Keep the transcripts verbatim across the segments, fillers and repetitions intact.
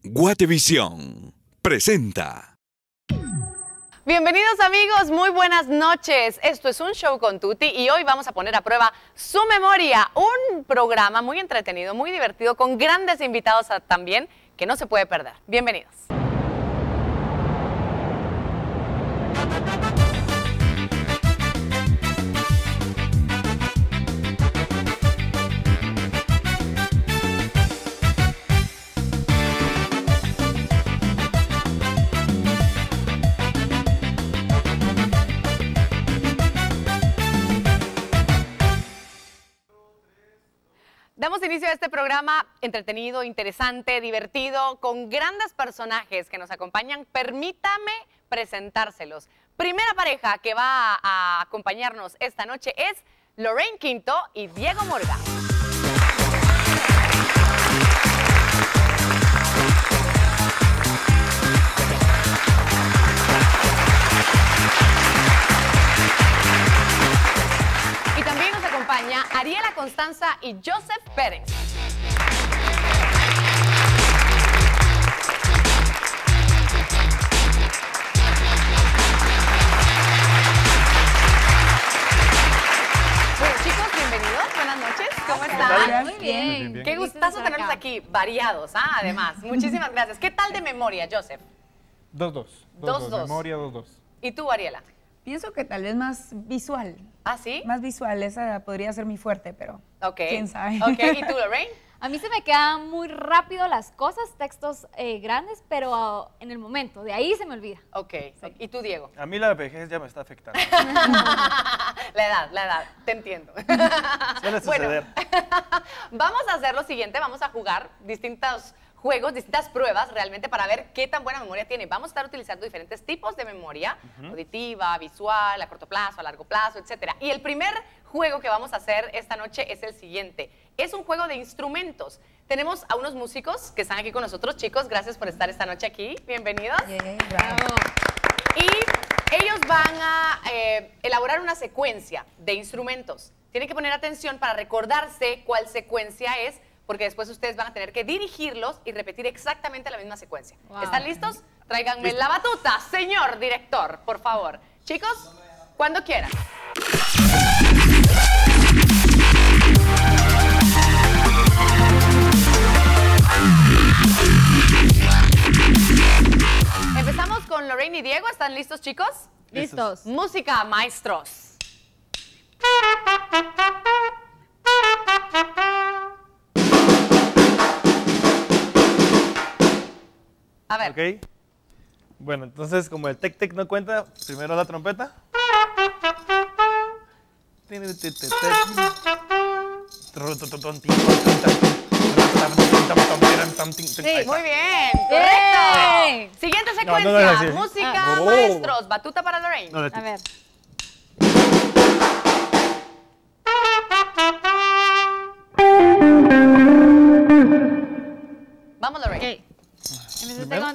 Guatevisión presenta. Bienvenidos amigos, muy buenas noches. Esto es Un Show con Tuti y hoy vamos a poner a prueba su memoria. Un programa muy entretenido, muy divertido, con grandes invitados también que no se puede perder. Bienvenidos. Damos inicio a este programa entretenido, interesante, divertido, con grandes personajes que nos acompañan. Permítame presentárselos. Primera pareja que va a acompañarnos esta noche es Lorraine Quinto y Diego Morga. Y también nos acompaña Ariela Constanza y Joseph Pérez. Bueno, chicos, bienvenidos. Buenas noches. ¿Cómo están? Muy bien. Qué gustazo tenerlos aquí, variados, ¿ah? Además. Muchísimas gracias. ¿Qué tal de memoria, Joseph? Dos, dos. Dos, dos. Memoria, dos, dos. ¿Y tú, Ariela? Pienso que tal vez más visual. ¿Ah, sí? Más visual, esa podría ser mi fuerte, pero Ok. quién sabe. Ok, ¿y tú, Lorraine? A mí se me quedan muy rápido las cosas, textos eh, grandes, pero uh, en el momento, de ahí se me olvida. Ok. ¿Y tú, Diego? A mí la vejez ya me está afectando. La edad, la edad, te entiendo. Suele Bueno, suceder. vamos a hacer lo siguiente, vamos a jugar distintos juegos, distintas pruebas realmente para ver qué tan buena memoria tiene. Vamos a estar utilizando diferentes tipos de memoria, uh-huh. auditiva, visual, a corto plazo, a largo plazo, etcétera. Y el primer juego que vamos a hacer esta noche es el siguiente. Es un juego de instrumentos. Tenemos a unos músicos que están aquí con nosotros. Chicos, gracias por estar esta noche aquí. Bienvenidos. Yeah, bravo. Y ellos van a eh, elaborar una secuencia de instrumentos. Tienen que poner atención para recordarse cuál secuencia es, porque después ustedes van a tener que dirigirlos y repetir exactamente la misma secuencia. Wow. ¿Están listos? Tráiganme ¿Listo? La batuta, señor director, por favor. Chicos, cuando quieran. Empezamos con Lorraine y Diego. ¿Están listos, chicos? Listos. Música, maestros. A ver. Ok. Bueno, entonces, como el tec-tec no cuenta, primero la trompeta. Sí, muy bien. Correcto. Siguiente secuencia. No, no, no, no, Música, ah. maestros. Batuta para Lorraine. No, A ver. Vamos, Lorraine. Ok. Empecé con...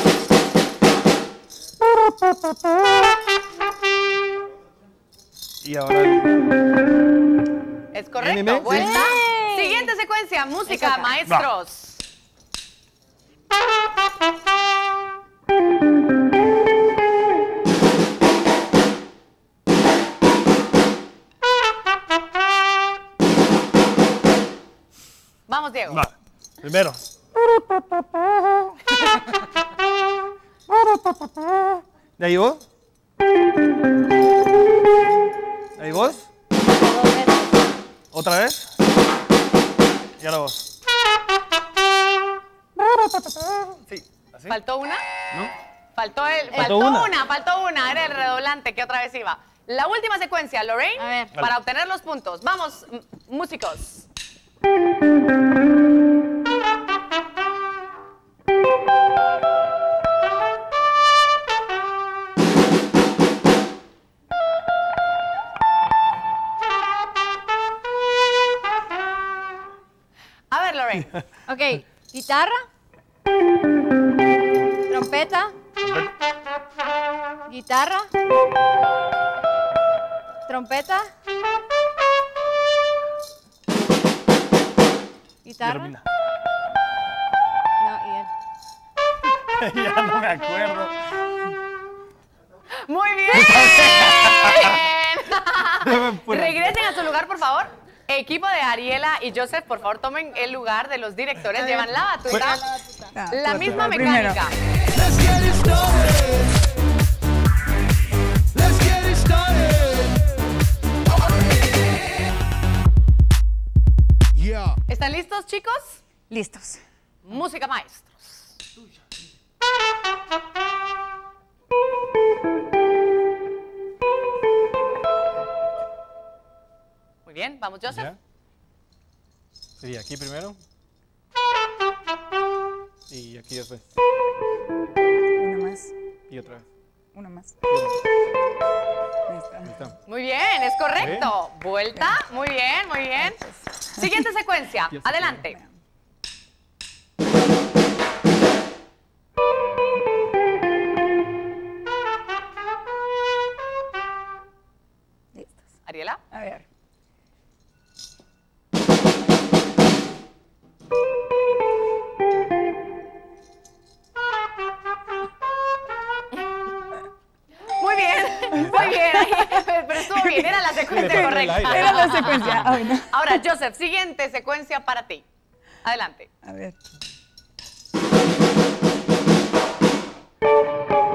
Y ahora... Es correcto. Anime, Vuelta. sí. Siguiente secuencia. Música, maestros. Vamos, Diego. Va. Primero. ¿De ahí vos? ¿De ahí vos? ¿Otra vez? Y ahora vos. Sí, ¿así? ¿Faltó una? ¿No? Faltó, el, faltó, Faltó una. una. faltó una. Era el redoblante que otra vez iba. La última secuencia, Lorraine, A ver. para obtener los puntos. Vamos, músicos. A ver, Lorraine. Ok, guitarra, trompeta, guitarra, trompeta, guitarra. Guillermina. No, y él. Ya no me acuerdo. Muy bien. Regresen a su lugar, por favor. Equipo de Ariela y Joseph, por favor, tomen el lugar de los directores. Llevan la batuta. Ah, La tú, misma tú, primero. mecánica. Let's get it started. Let's get it started. Yeah. ¿Están listos, chicos? Listos. Música, maestros. Muy bien, vamos, Joseph. ¿Ya? Sería aquí primero. Y aquí después. Una más. Y otra vez. Una más. Y otra Ahí está. vez. Ahí está. Muy bien, es correcto. Vuelta, muy bien, muy bien. Siguiente secuencia, Yo sé adelante. Listos. Ariela. A ver. Muy bien, muy bien. Pero estuvo bien, era la secuencia Depende del correcta. aire. Era la secuencia. Ah, bueno. Ahora, Joseph, siguiente secuencia para ti. Adelante. A ver.